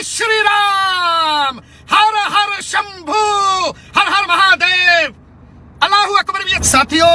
श्री राम, हर हर शंभू, हर हर महादेव, अल्लाहू अकबर। भी साथियों,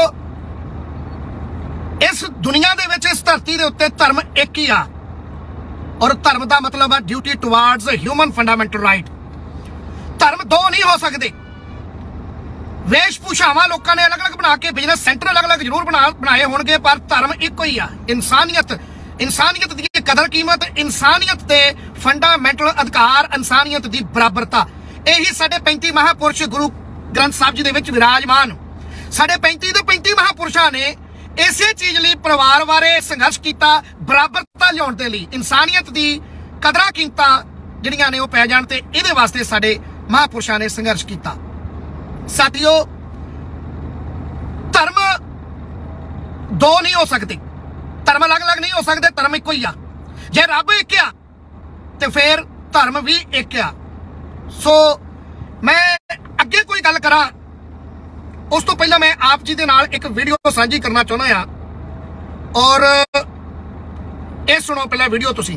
इस दुनिया दे विच, इस धरती दे उत्ते धर्म एक ही आ, और धर्म का मतलब है duty towards human fundamental right. धर्म दो नहीं हो सकते। वेशभूषावां लोगों ने अलग अलग बना के, बिजनेस सेंटर अलग अलग जरूर बनाए होंगे, पर धर्म एक ही आ। इंसानियत, इंसानियत की कदर कीमत, इंसानियत के फंडामेंटल अधिकार, इंसानियत की बराबरता, यही साडे 35 महापुरुष गुरु ग्रंथ साहब जी दे विच विराजमान। साडे 35 महापुरुषां ने इसे चीज लिए परिवार बारे संघर्ष किया, बराबरता लियाउण दे लई, इंसानियत की कदरां कीमतां जिहड़ियां ने वो पै जाण ते इहदे वास्ते साडे महापुरुषां ने संघर्ष किया। साथियों, धर्म दो नहीं हो सकते, धर्म अलग अलग नहीं हो सकते, धर्म एक ही आ। जे रब एक आ तो फिर धर्म भी एक आ। सो मैं अगे कोई गल करा उस तो पहला मैं आप जी दे नाल एक वीडियो साझी करना चाहना आ, और ये सुनो पहला वीडियो तुसी।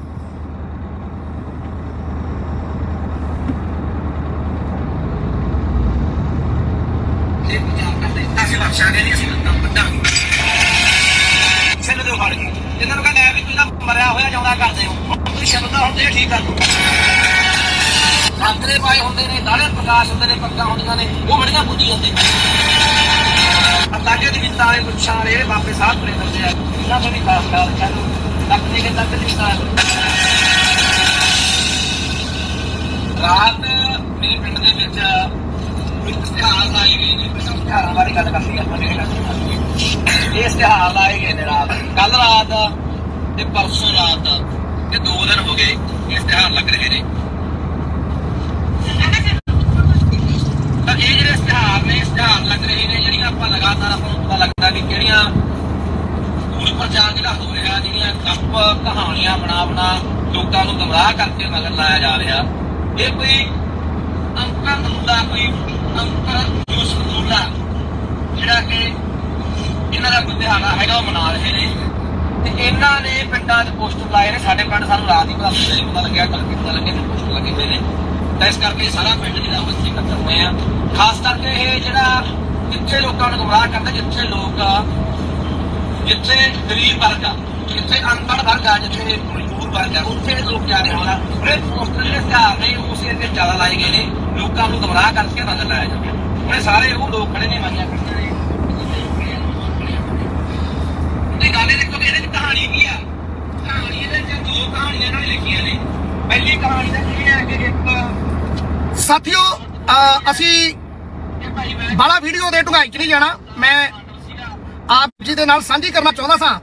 मरिया होया जाना करते हो शब्द होंगे ठीक कर दो। आंकड़े पाए होंगे ने, दाड़े प्रकाश होंगे ने, पक्का होंगे ने, वो बड़िया पूजी होंगे। अल्लाह के वित्ता वाले पुछा वाले बापे साहब बड़े करते हैं, इतना तो नहीं खास कर चलो अपने के तक वित्ता रात मेरे पिंड दे विच इश्तिहार लाई गई ने। इश्तिहार बारे गल करनी है, ये इश्तिहार लाए गए ने रात, कल रात ते परसों रात ते 2 दिन हो गए इश्तिहार लग रहे ने। तो ये जो इश्तिहार ने, इश्तिहार लग रहे ने, जिहड़ियां आपां लगातार आपां पता लगता कि किहड़ियां दूर प्रचार जिहड़ा हो रहा, जिहड़ियां गप कहानियां बना बना लोकां नूं गुमराह करके मगर लाया जा रहा, ये कोई अंतर मुद्दा, कोई अंतर जोश मुद्दा जिहड़ा कि इन्हां दा कोई दिहाड़ा हैगा वो मना रहे ने। इन्हों ने पिंडा पोस्टर लाए ने, साडे पिंड सानूं रात ही पता लग्या, तड़के पता लगे पोस्टर लगे हुए हैं। तो इस करके सारा पिंड जिहड़ा वो इत्थे इकट्ठे होए आ, खास करके ये जिहड़ा जिथे लोगों को गुमराह करता, जिथे लोग, जिथे गरीब वर्ग आ, जिथे अनपढ़ वर्ग आ, जिथे मजदूर वर्ग आ, उत्थे लोग जा रहे होना। पोस्टर जिहड़े इश्तिहार ने उस एरिए ज्यादा लाए गए ने, लोगों को गुमराह करके नजर लाया जाए। उन्हें सारे वो लोग खड़े ने माइयां खड़ियां ने। गाने देखो कि कहानी की आ, कहानी दे दो कहानियां इन्होंने लिखियां ने। पहली कहानी दा ये है कि एक साथियों, असी बड़ा वीडियो दे ढुंगाई च नहीं जाना, मैं आप जी दे नाल साझी करना चाहता सा।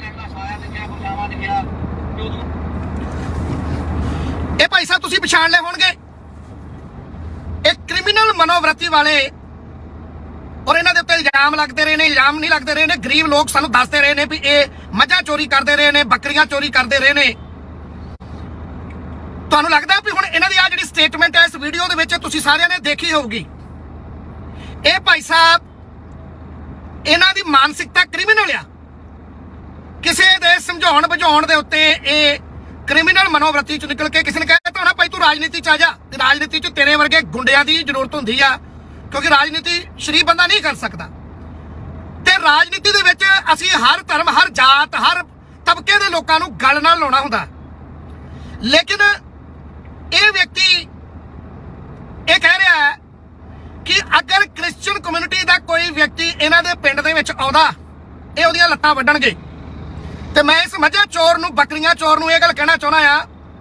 ये भाई साहब तुसीं पछाण ले होणगे, एक क्रिमिनल मनोवृत्ति वाले, और इन्हां दे उत्ते इल्जाम लगते रहे ने, इल्जाम नहीं लगते रहे ने, गरीब लोग सानू दसते रहे ने भी ये मझां चोरी करते रहे ने, बकरियां चोरी करते रहे ने। तुहानू लगदा भी हुण इन्हां दी आ जिहड़ी स्टेटमेंट है इस वीडियो दे विच तुसीं सारिआं ने देखी होगी। ये भाई साहब इन्हां दी मानसिकता क्रिमिनल आ, किसी दे समझाउण बुझाउण दे उत्ते ये क्रिमिनल मनोवृत्ति चों निकल के किसी ने कहता होना भाई तू राजनीति च आ जा, राजनीति च तेरे वर्गे गुंडियां दी जरूरत हुंदी आ, क्योंकि राजनीति शरीफ बंदा नहीं कर सकता। ते राजनीति दे विच असी हर धर्म, हर जात, हर तबके दे लोकां नूं गल नाल लाउणा हुंदा। लेकिन ये व्यक्ति ये कह रहा है कि अगर क्रिश्चियन कम्यूनिटी का कोई व्यक्ति इन्हां दे पिंड दे विच आउंदा, ये उहदियां लत्तां वड्डणगे। ते मैं इस मझां चोर नूं, बकरियां चोर नूं ये गल कहना चाहुंदा आ,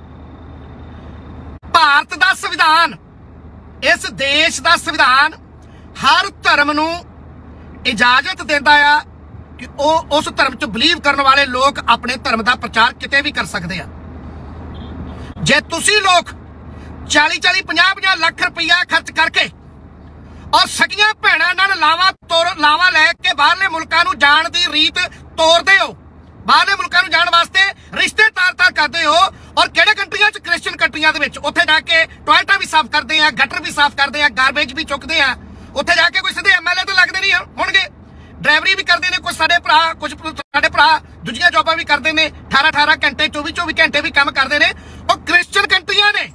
भारत दा संविधान, इस देश का संविधान हर धर्म नूं इजाजत देता है कि उस धर्म च बिलीव करने वाले लोग अपने धर्म का प्रचार किते भी कर सकते हैं। जे तुसी लोग 40-40, 50-50 लाख रुपया खर्च करके और सगियां भैणां नाल लावा लैके बाहरले मुल्कां नूं जाण दी रीत तोड़दे हो, बाहरले मुल्कां नूं जाण वास्ते रिश्ते तार करदे हो, और किहड़े कंट्रियां च, क्रिश्चियन कंट्रियां दे विच उत्थे जाके टॉयलेटां भी साफ करते हैं, गटर भी साफ करते हैं, गारबेज भी चुकते हैं। उत्थे जाके कोई सीधे MLA तो लगते नहीं होणगे, ड्राइवरी भी करते हैं, कुछ साडे भरा, कुछ साडे भरा दूजियां जॉबां भी करते हैं, 18-18 घंटे 24-24 घंटे भी काम करते हैं। और क्रिश्चियन कंट्रियां ने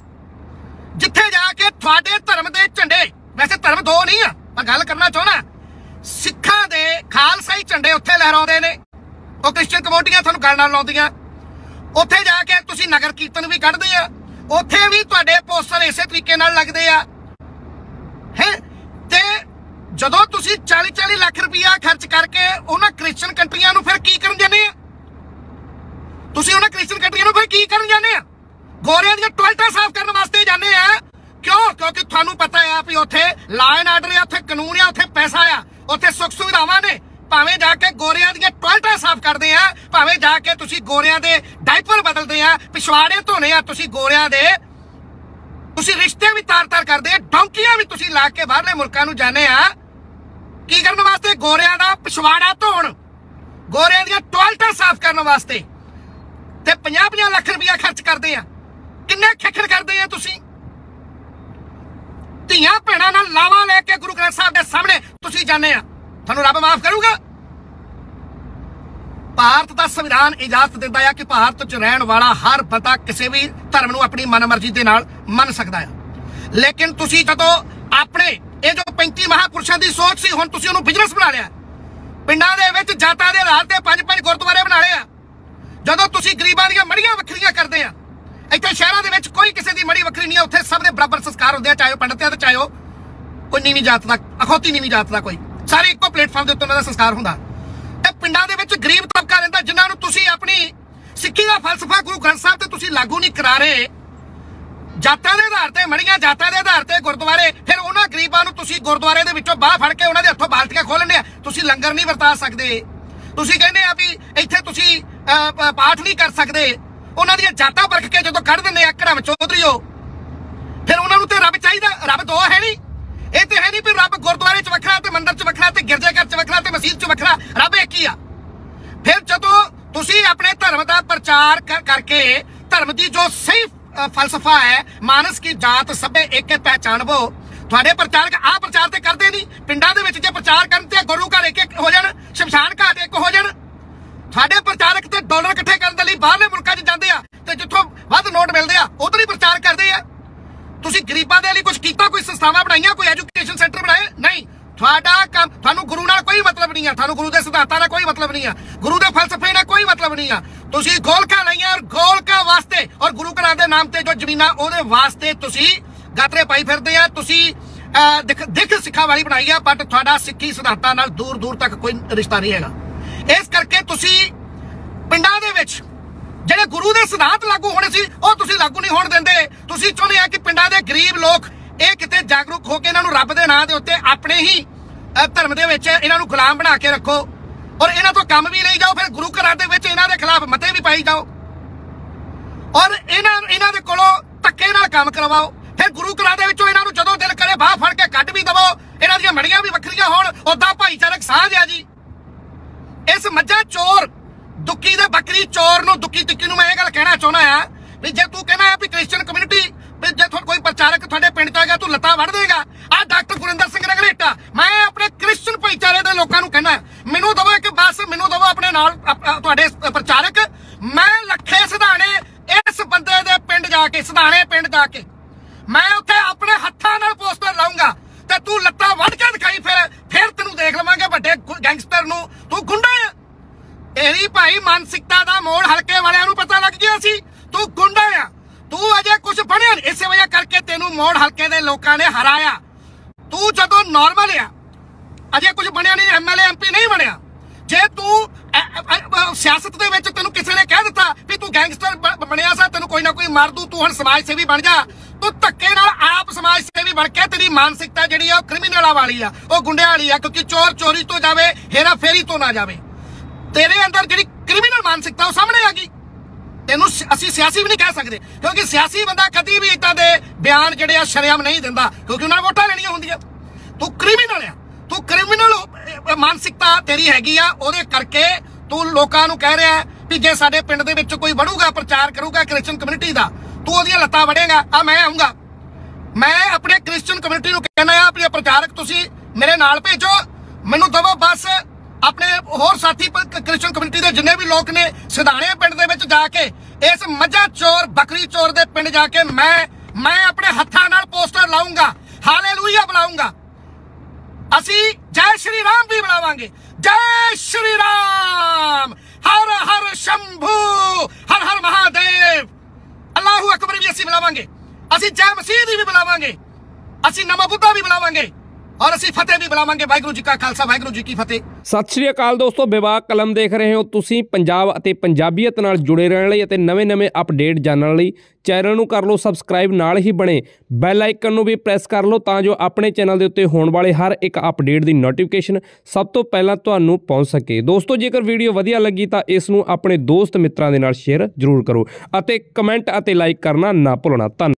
गल नाल लाउंदियां। उत्थे जाके तुसीं नगर कीर्तन भी कढदे आ, उत्थे भी तुहाडे पोस्टर इसे तरीके नाल लगदे आ है। ते जदों तुसीं 40-40 लाख रुपया खर्च करके उन्हां क्रिश्चियन कंट्रियां नूं फिर की करन जाने आ? तुसीं उन्हां क्रिश्चियन कंट्रियां नूं फिर की करन जाने आ? गोरियां दी टॉयलेटां साफ करन वास्ते जाने आ। क्यों? क्योंकि तुहानूं पता है भी उत्थे लॉ एंड आर्डर है, उत्थे कानून है, उत्थे पैसा आ, उत्थे सुख सुविधावां ने। भावें जाके गोरियां दी टॉयलेटां साफ करदे आ, भावें जाके तुसीं गोरियां दे डायपर बदलदे आ, पिछवाड़े धोने आ तुसीं गोरियां दे, तुसीं रिश्ते भी तार-तार करदे आ, डोंकियां भी तुसीं ला के बाहरले मुल्कां नूं जाने आ की करन वास्ते? गोरियां दा पिछवाड़ा धोण, गोरियां दी टॉयलेटां साफ करन वास्ते। ते 50-50 लाख रुपया खर्च करदे आ। किन्ने खिखर करदे आ तुसीं? ਧੀਆਂ ਭੈਣਾਂ ਨਾਲ ਲਾਵਾ ਲੈ ਕੇ ਗੁਰੂ ਗ੍ਰੰਥ ਸਾਹਿਬ ਦੇ ਸਾਹਮਣੇ ਤੁਸੀਂ ਜਾਂਦੇ ਆ, ਤੁਹਾਨੂੰ ਰੱਬ ਮਾਫ ਕਰੂਗਾ? ਭਾਰਤ ਦਾ ਸੰਵਿਧਾਨ ਇਜਾਜ਼ਤ ਦਿੰਦਾ ਹੈ ਕਿ ਭਾਰਤ 'ਚ ਰਹਿਣ ਵਾਲਾ ਹਰ ਬੰਦਾ ਕਿਸੇ ਵੀ ਧਰਮ ਨੂੰ ਆਪਣੀ ਮਨਮਰਜ਼ੀ ਦੇ ਨਾਲ ਮੰਨ ਸਕਦਾ ਹੈ। ਲੇਕਿਨ ਤੁਸੀਂ ਜਦੋਂ ਆਪਣੇ ਇਹ ਜੋ 35 ਮਹਾਂਪੁਰਸ਼ਾਂ ਦੀ ਸੋਚ ਸੀ, ਹੁਣ ਤੁਸੀਂ ਉਹਨੂੰ ਬਿਜ਼ਨਸ ਬਣਾ ਲਿਆ। ਪਿੰਡਾਂ ਦੇ ਵਿੱਚ ਜਾਤਾਂ ਦੇ ਆਧਾਰ ਤੇ 5-5 ਗੁਰਦੁਆਰੇ ਬਣਾ ਲਏ ਆ। ਜਦੋਂ ਤੁਸੀਂ ਗਰੀਬਾਂ ਦੀਆਂ ਮੜੀਆਂ ਵੱਖਰੀਆਂ ਕਰਦੇ ਆ, ਇੱਥੇ ਸ਼ਹਿਰਾਂ ਦੇ ਵਿੱਚ ਕੋਈ ਕਿਸੇ ਦੀ ਮੜੀ ਵੱਖਰੀ ਨਹੀਂ ਹੈ, ਉੱਥੇ ਸਭ ਦੇ ਬਰਾਬਰ ਸੰਸਕਾਰ ਹੁੰਦੇ ਆ, ਚਾਹੇ ਉਹ ਪੰਡਤ ਆ ਤੇ ਚਾਹੇ ਉਹ ਕੋਈ ਨੀਵੀਂ ਜਾਤ ਦਾ, ਅਖੌਤੀ ਨੀਵੀਂ ਜਾਤ ਦਾ, ਕੋਈ ਸਾਰੇ ਇੱਕੋ ਪਲੇਟਫਾਰਮ ਦੇ ਉੱਤੇ ਉਹਨਾਂ ਦਾ ਸੰਸਕਾਰ ਹੁੰਦਾ। ਤੇ ਪਿੰਡਾਂ ਦੇ ਵਿੱਚ ਗਰੀਬ ਤਬਕਾ ਰਹਿੰਦਾ ਜਿਨ੍ਹਾਂ ਨੂੰ ਤੁਸੀਂ ਆਪਣੀ ਸਿੱਖੀ ਦਾ ਫਲਸਫਾ ਗੁਰੂ ਗ੍ਰੰਥ ਸਾਹਿਬ ਤੇ ਤੁਸੀਂ ਲਾਗੂ ਨਹੀਂ ਕਰਾ ਰਹੇ। ਜਾਤਾਂ ਦੇ ਆਧਾਰ ਤੇ ਮੜੀਆਂ, ਜਾਤਾਂ ਦੇ ਆਧਾਰ ਤੇ ਗੁਰਦੁਆਰੇ, ਫਿਰ ਉਹਨਾਂ ਗਰੀਬਾਂ ਨੂੰ ਤੁਸੀਂ ਗੁਰਦੁਆਰੇ ਦੇ ਵਿੱਚੋਂ ਬਾਹ ਫੜ ਕੇ ਉਹਨਾਂ ਦੇ ਹੱਥੋਂ ਬਾਲਟੀਆਂ ਖੋਹ ਲੈਂਦੇ ਆ। ਤੁਸੀਂ ਲੰਗਰ ਨਹੀਂ ਵਰਤਾ ਸਕਦੇ, ਤੁਸੀਂ ਕਹਿੰਦੇ ਆ ਵੀ ਇੱਥੇ ਤੁਸੀਂ ਪਾਠ ਨਹੀਂ ਕਰ ਸਕਦੇ। ਉਹਨਾਂ ਦੀਆਂ ਜਾਤਾਂ ਵਰਖ ਕੇ ਜਦੋਂ ਕੱਢ ਦਿੰਦੇ ਆ ਘੜਮ ਚੌਧਰੀਓ, ਫਿਰ ਉਹਨਾਂ ਨੂੰ ਤੇ ਰੱਬ ਚਾਹੀਦਾ? ਰੱਬ ਦੋ ਹੈ ਨਹੀਂ? ਇਹ ਤੇ ਹੈ ਨਹੀਂ ਵੀ ਰੱਬ ਗੁਰਦੁਆਰੇ 'ਚ ਵੱਖਰਾ ਤੇ ਮੰਦਿਰ 'ਚ ਵੱਖਰਾ ਤੇ ਗਿਰਜਾਘਰ 'ਚ ਵੱਖਰਾ ਤੇ ਮਸਜਿਦ 'ਚ ਵੱਖਰਾ, ਰੱਬ ਇੱਕ ਹੀ ਆ। ਫਿਰ ਜਦੋਂ ਤੁਸੀਂ ਆਪਣੇ ਧਰਮ ਦਾ ਪ੍ਰਚਾਰ ਕਰਕੇ ਧਰਮ ਦੀ ਜੋ ਸਹੀ ਫਲਸਫਾ ਹੈ, ਮਾਨਸ ਕੀ ਜਾਤ ਸਭੇ ਇੱਕ ਪਹਿਚਾਨ ਵੋ, ਤੁਹਾਡੇ ਪ੍ਰਚਾਰਕ ਆਹ ਪ੍ਰਚਾਰ ਤੇ ਕਰਦੇ ਨਹੀਂ। ਪਿੰਡਾਂ ਦੇ ਵਿੱਚ ਜੇ ਪ੍ਰਚਾਰ ਕਰਨ ਤੇ ਗੁਰੂ ਘਰ ਇੱਕ ਹੋ ਜਾਣ, ਸ਼ਮਸ਼ਾਨ ਘਾਟ ਇੱਕ ਹੋ ਜਾਣ, ਸਾਡੇ ਪ੍ਰਚਾਰਕ ਤੇ ਡਾਲਰ ਇਕੱਠੇ ਕਰਨ ਦੇ ਲਈ ਬਾਹਰਲੇ ਮੁਲਕਾਂ 'ਚ ਜਾਂਦੇ ਆ ਤੇ ਜਿੱਥੋਂ ਵੱਧ ਨੋਟ ਮਿਲਦੇ ਆ ਉਧਰ ਹੀ ਪ੍ਰਚਾਰ ਕਰਦੇ ਆ। ਤੁਸੀਂ ਗਰੀਬਾਂ ਦੇ ਲਈ ਕੁਝ ਕੀਤਾ? ਕੋਈ ਸੰਸਥਾਵਾਂ ਬਣਾਈਆਂ? ਕੋਈ ਐਜੂਕੇਸ਼ਨ ਸੈਂਟਰ ਬਣਾਏ? ਨਹੀਂ। ਤੁਹਾਡਾ ਕੰਮ, ਤੁਹਾਨੂੰ ਗੁਰੂ ਨਾਲ ਕੋਈ ਮਤਲਬ ਨਹੀਂ ਆ, ਤੁਹਾਨੂੰ ਗੁਰੂ ਦੇ ਸਿਧਾਂਤਾਂ ਨਾਲ ਕੋਈ ਮਤਲਬ ਨਹੀਂ ਆ, ਗੁਰੂ ਦੇ ਫਲਸਫੇ ਨਾਲ ਕੋਈ ਮਤਲਬ ਨਹੀਂ ਆ। ਤੁਸੀਂ ਗੋਲਕਾਂ ਲਾਈਆਂ ਔਰ ਗੋਲਕਾਂ ਵਾਸਤੇ ਔਰ ਗੁਰੂ ਘਰਾਂ ਦੇ ਨਾਮ ਤੇ ਜੋ ਜ਼ਮੀਨਾਂ ਉਹਦੇ ਵਾਸਤੇ ਤੁਸੀਂ ਗਾਤਰੇ ਪਾਈ ਫਿਰਦੇ ਆ। ਤੁਸੀਂ ਦਿੱਖ ਸਿੱਖਾਂ ਵਾਲੀ ਬਣਾਈ ਆ, ਬਟ ਤੁਹਾਡਾ ਸਿੱਖੀ ਸਿਧਾਂਤਾਂ ਨਾਲ ਦੂਰ ਦੂਰ ਤੱਕ ਕੋਈ ਰਿਸ਼ਤਾ ਨਹੀਂ ਹੈਗਾ। ਇਸ ਕਰਕੇ ਤੁਸੀਂ ਪਿੰਡਾਂ ਦੇ ਵਿੱਚ ਜਿਹੜੇ ਗੁਰੂ ਦੇ ਸਿਧਾਂਤ ਲਾਗੂ ਹੋਣੇ ਸੀ ਉਹ ਤੁਸੀਂ ਲਾਗੂ ਨਹੀਂ ਹੋਣ ਦਿੰਦੇ। ਤੁਸੀਂ ਚਾਹੁੰਦੇ ਆ ਕਿ ਪਿੰਡਾਂ ਦੇ ਗਰੀਬ ਲੋਕ ਇਹ ਕਿਤੇ ਜਾਗਰੂਕ ਹੋ ਕੇ ਇਹਨਾਂ ਨੂੰ ਰੱਬ ਦੇ ਨਾਂ ਦੇ ਉੱਤੇ ਆਪਣੇ ਹੀ ਧਰਮ ਦੇ ਵਿੱਚ ਇਹਨਾਂ ਨੂੰ ਗੁਲਾਮ ਬਣਾ ਕੇ ਰੱਖੋ ਔਰ ਇਹਨਾਂ ਤੋਂ ਕੰਮ ਵੀ ਲਈ ਜਾਓ। ਫਿਰ ਗੁਰੂ ਘਰਾਂ ਦੇ ਵਿੱਚ ਇਹਨਾਂ ਦੇ ਖਿਲਾਫ ਮਤੇ ਵੀ ਪਾਈ ਜਾਓ ਔਰ ਇਹਨਾਂ ਦੇ ਕੋਲੋਂ ਧੱਕੇ ਨਾਲ ਕੰਮ ਕਰਵਾਓ। ਫਿਰ ਗੁਰੂ ਘਰਾਂ ਦੇ ਵਿੱਚੋਂ ਇਹਨਾਂ ਨੂੰ ਜਦੋਂ ਦਿਲ ਕਰੇ ਬਾਹ ਫੜ ਕੇ ਕੱਢ ਵੀ ਦਵੋ, ਇਹਨਾਂ ਦੀਆਂ ਮੜੀਆਂ ਵੀ ਵੱਖਰੀਆਂ ਹੋਣ। ਉਦਾਂ ਭਾਈਚਾਰਕ ਸਾਂਝ ਆ ਜੀ। ਇਸ ਮੱਝਾਂ ਚੋਰ ਦੁੱਕੀ ਦੇ ਬੱਕਰੀ ਚੋਰ ਨੂੰ, ਦੁੱਕੀ ਤਿੱਕੀ ਨੂੰ ਮੈਂ ਇਹ ਗੱਲ ਕਹਿਣਾ ਚਾਹੁੰਦਾ ਆ ਵੀ ਜੇ ਤੂੰ ਕਹਿੰਦਾ ਆ ਵੀ ਕ੍ਰਿਸਚੀਅਨ ਕਮਿਊਨਿਟੀ, ਜੇ ਕੋਈ ਪ੍ਰਚਾਰਕ ਤੁਹਾਡੇ ਪਿੰਡ 'ਚ ਆ ਗਿਆ ਤੂੰ ਲੱਤਾਂ ਵੜ ਦੇਗਾ। ਆ ਡਾਕਟਰ ਗੁਰਿੰਦਰ ਸਿੰਘ ਰਗੜੇਟਾ, ਮੈਂ ਆਪਣੇ ਕ੍ਰਿਸਚੀਅਨ ਭਾਈਚਾਰੇ ਦੇ ਲੋਕਾਂ ਨੂੰ ਕਹਿਣਾ ਮੈਨੂੰ ਦਵੋ ਇੱਕ ਬੱਸ, ਮੈਨੂੰ ਦਵੋ ਆਪਣੇ ਨਾਲ ਤੁਹਾਡੇ ਪ੍ਰਚਾਰਕ। ਮੈਂ ਲੱਖੇ ਸਿਧਾਣੇ ਇਸ ਬੰਦੇ ਦੇ ਪਿੰਡ ਜਾ ਕੇ, ਸਿਧਾਣੇ ਪਿੰਡ ਜਾ ਕੇ ਮੈਂ ਉੱਥੇ ਆਪਣੇ ਹੱਥਾਂ ਨਾਲ ਪੋਸਟਰ ਲਾਉਂਗਾ ਤੇ ਤੂੰ ਲੱਤਾਂ ਵੱਢ ਕੇ ਦਿਖਾਈ। ਫਿਰ ਤੈਨੂੰ ਦੇਖ ਲਵਾਂਗੇ ਵੱਡੇ ਗੈਂਗਸਟਰ ਨੂੰ। ਤੂੰ ਗੁੰਡਾ ਆ। ਤੇਰੀ ਭਾਈ ਮਾਨਸਿਕਤਾ ਦਾ ਮੋੜ ਹਲਕੇ ਵਾਲਿਆਂ ਨੂੰ ਪਤਾ ਲੱਗ ਗਿਆ ਸੀ। ਤੂੰ ਗੁੰਡਾ ਆ, ਤੂੰ ਅਜੇ ਕੁਝ ਬਣਿਆ ਨਹੀਂ। ਇਸੇ ਵਜ੍ਹਾ ਕਰਕੇ ਤੈਨੂੰ ਮੋੜ ਹਲਕੇ ਦੇ ਲੋਕਾਂ ਨੇ ਹਰਾਇਆ। ਤੂੰ ਜਦੋਂ ਨਾਰਮਲ ਆ, ਅਜੇ ਕੁਝ ਬਣਿਆ ਨਹੀਂ, ਐਮਐਲਏ ਐਮਪੀ ਨਹੀਂ ਬਣਿਆ। ਜੇ ਤੂੰ ਸਿਆਸਤ ਦੇ ਵਿੱਚ ਤੈਨੂੰ ਕਿਸੇ ਨੇ ਕਹਿ ਦਿੱਤਾ ਵੀ ਤੂੰ ਗੈਂਗਸਟਰ ਬਣਿਆ ਸਾ, ਤੈਨੂੰ ਕੋਈ ਨਾ ਕੋਈ ਮਾਰ ਦੂ, ਤੂੰ ਹੁਣ ਸਮਾਜ ਸੇਵੀ ਬਣ ਜਾ। ਤੂੰ ਧੱਕੇ ਨਾਲ ਆਪ ਸਮਾਜ ਸੇਵੀ ਬਣ ਕੇ ਤੇਰੀ ਮਾਨਸਿਕਤਾ ਜਿਹੜੀ ਆ ਉਹ ਕ੍ਰਿਮੀਨਲਾਂ ਵਾਲੀ ਆ, ਉਹ ਗੁੰਡਿਆਂ ਵਾਲੀ ਆ। ਕਿਉਂਕਿ ਚੋਰ ਚੋਰੀ ਤੋਂ ਜਾਵੇ, ਹੇਰਾ ਫੇਰੀ ਤੋਂ ਨਾ ਜਾਵੇ। ਤੇਰੇ ਅੰਦਰ ਜਿਹੜੀ ਕ੍ਰਿਮੀਨਲ ਮਾਨਸਿਕਤਾ ਉਹ ਸਾਹਮਣੇ ਆ ਗਈ। ਤੈਨੂੰ ਅਸੀਂ ਸਿਆਸੀ ਵੀ ਨਹੀਂ ਕਹਿ ਸਕਦੇ ਕਿਉਂਕਿ ਸਿਆਸੀ ਬੰਦਾ ਕਦੀ ਵੀ ਇਦਾਂ ਦੇ ਬਿਆਨ ਜਿਹੜੇ ਆ ਸ਼ਰੇਆਮ ਨਹੀਂ ਦਿੰਦਾ ਕਿਉਂਕਿ ਉਹਨਾਂ ਨੇ ਵੋਟਾਂ ਲੈਣੀਆਂ ਹੁੰਦੀਆਂ। ਤੂੰ ਕ੍ਰਿਮੀਨਲ ਆ, ਤੂੰ ਕ੍ਰਿਮੀਨਲ ਮਾਨਸਿਕਤਾ ਤੇਰੀ ਹੈਗੀ ਆ। ਉਹਦੇ ਕਰਕੇ ਤੂੰ ਲੋਕਾਂ ਨੂੰ ਕਹਿ ਰਿਹਾ ਵੀ ਜੇ ਸਾਡੇ ਪਿੰਡ ਦੇ ਵਿੱਚ ਕੋਈ ਵੜੂਗਾ, ਪ੍ਰਚਾਰ ਕਰੂਗਾ ਕ੍ਰਿਸਚੀਅਨ ਕਮਿਊਨਿਟੀ ਦਾ, ਤੂੰ ਉਹਦੀਆਂ ਲੱਤਾਂ ਵੜੇਗਾ। ਆ ਮੈਂ ਆਉਂਗਾ, ਮੈਂ ਆਪਣੇ ਕ੍ਰਿਸਚੀਅਨ ਕਮਿਊਨਿਟੀ ਨੂੰ ਕਹਿਣਾ ਆ ਆਪਣੇ ਪ੍ਰਚਾਰਕ ਤੁਸੀਂ ਮੇਰੇ ਨਾਲ ਭੇਜੋ, ਮੈਨੂੰ ਦਵੋ ਬਸ। ਆਪਣੇ ਹੋਰ ਸਾਥੀ ਕ੍ਰਿਸਚੀਅਨ ਕਮਿਊਨਿਟੀ ਦੇ ਜਿੰਨੇ ਵੀ ਲੋਕ ਨੇ ਸਿਧਾਣੇ ਪਿੰਡ ਦੇ ਵਿੱਚ ਜਾ ਕੇ, ਇਸ ਮੱਝਾਂ ਚੋਰ ਬੱਕਰੀ ਚੋਰ ਦੇ ਪਿੰਡ ਜਾ ਕੇ ਮੈਂ ਆਪਣੇ ਹੱਥਾਂ ਨਾਲ ਪੋਸਟਰ ਲਾਉਂਗਾ, ਹਾਲੇਲੂਇਆ ਬੁਲਾਉਂਗਾ। ਅਸੀਂ ਜੈ ਸ਼੍ਰੀ ਰਾਮ ਵੀ ਬੁਲਾਵਾਂਗੇ, ਜੈ ਸ਼੍ਰੀ ਰਾਮ, ਹਰ ਹਰ ਸ਼ੰਭੂ, ਹਰ ਹਰ ਮਹਾਦੇਵ, ਅੱਲਾਹੂ ਅਕਬਰ ਵੀ ਅਸੀਂ ਬੁਲਾਵਾਂਗੇ, ਅਸੀਂ ਜੈ ਮਸੀਹ ਦੀ ਵੀ ਬੁਲਾਵਾਂਗੇ, ਅਸੀਂ ਨਮੋ ਬੁੱਧਾ ਵੀ ਬੁਲਾਵਾਂਗੇ, ਔਰ ਅਸੀਂ ਫਤਿਹ ਵੀ ਬੁਲਾਵਾਂਗੇ। ਵਾਹਿਗੁਰੂ ਜੀ ਕਾ ਖਾਲਸਾ, ਵਾਹਿਗੁਰੂ ਜੀ ਕੀ ਫਤਿਹ। ਸਤਿ ਸ਼੍ਰੀ ਅਕਾਲ ਦੋਸਤੋ, ਵਿਵਾਕ ਕਲਮ ਦੇਖ ਰਹੇ ਹੋ ਤੁਸੀਂ। ਪੰਜਾਬ ਅਤੇ ਪੰਜਾਬੀਅਤ ਨਾਲ ਜੁੜੇ ਰਹਿਣ ਲਈ ਅਤੇ ਨਵੇਂ-ਨਵੇਂ ਅਪਡੇਟ ਜਾਣਨ ਲਈ ਚੈਨਲ ਨੂੰ ਕਰ ਲਓ ਸਬਸਕ੍ਰਾਈਬ, ਨਾਲ ਹੀ ਬਣੇ ਬੈਲ ਆਈਕਨ ਨੂੰ ਵੀ ਪ੍ਰੈਸ ਕਰ ਲਓ ਤਾਂ ਜੋ ਆਪਣੇ ਚੈਨਲ ਦੇ ਉੱਤੇ ਹੋਣ ਵਾਲੇ ਹਰ ਇੱਕ ਅਪਡੇਟ ਦੀ ਨੋਟੀਫਿਕੇਸ਼ਨ ਸਭ ਤੋਂ ਪਹਿਲਾਂ ਤੁਹਾਨੂੰ ਪਹੁੰਚ ਸਕੇ। ਦੋਸਤੋ, ਜੇਕਰ ਵੀਡੀਓ ਵਧੀਆ ਲੱਗੀ ਤਾਂ ਇਸ ਨੂੰ ਆਪਣੇ ਦੋਸਤ ਮਿੱਤਰਾਂ ਦੇ ਨਾਲ ਸ਼ੇਅਰ ਜ਼ਰੂਰ ਕਰੋ ਅਤੇ ਕਮੈਂਟ ਅਤੇ ਲਾਈਕ ਕਰਨਾ ਨਾ ਭੁੱਲਣਾ। ਧੰਨਵਾਦ।